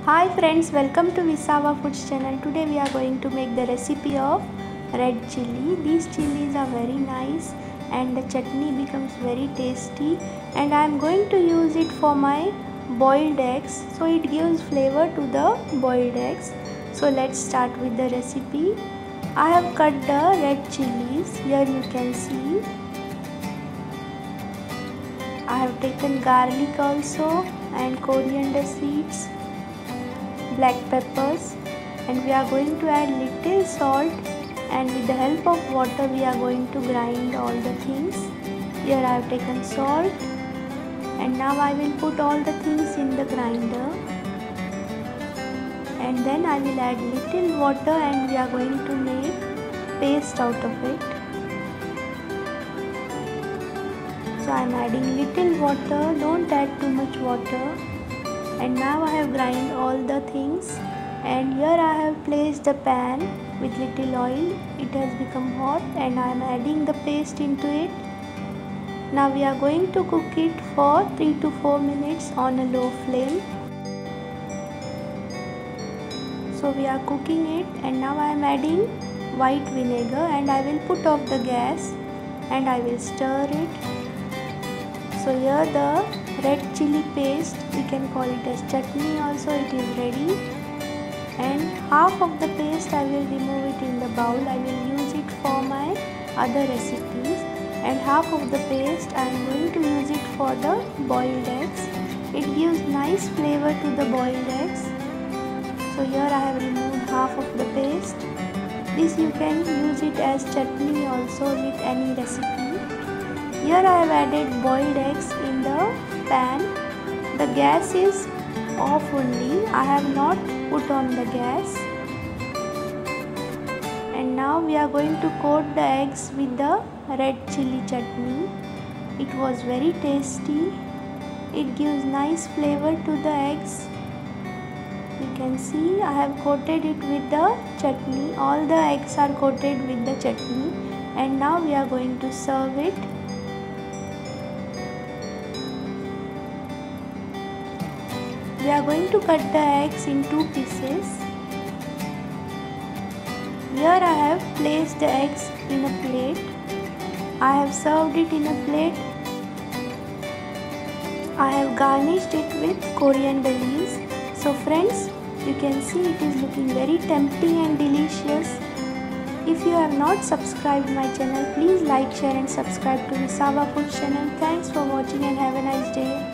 Hi friends, welcome to Visava Foods channel. Today we are going to make the recipe of red chili. These chilies are very nice and the chutney becomes very tasty, and I am going to use it for my boiled eggs, so it gives flavor to the boiled eggs. So let's start with the recipe. I have cut the red chilies. Here you can see I have taken garlic also and coriander seeds, black peppers, and we are going to add little salt, and with the help of water we are going to grind all the things. Here I have taken salt, and now I will put all the things in the grinder, and then I will add little water and we are going to make paste out of it. So I am adding little water, don't add too much water. And now I have grind all the things, and here I have placed the pan with little oil. It has become hot and I am adding the paste into it. Now we are going to cook it for 3 to 4 minutes on a low flame. So we are cooking it, and now I am adding white vinegar, and I will put off the gas and I will stir it. So here the red chili paste, we can call it as chutney also, it is ready, and half of the paste I will remove it in the bowl. I will use it for my other recipes, and half of the paste I am going to use it for the boiled eggs. It gives nice flavor to the boiled eggs. So here I have removed half of the paste. This you can use it as chutney also with any recipe. Here I have added boiled eggs in the pan. The gas is off only. I have not put on the gas. And now we are going to coat the eggs with the red chili chutney. It was very tasty. It gives nice flavor to the eggs. You can see I have coated it with the chutney. All the eggs are coated with the chutney. And now we are going to serve it. We are going to cut the eggs in 2 pieces. Here I have placed the eggs in a plate. I have served it in a plate. I have garnished it with coriander leaves. So friends, you can see it is looking very tempting and delicious. If you have not subscribed my channel, please like, share and subscribe to Visava Foods channel. Thanks for watching and have a nice day.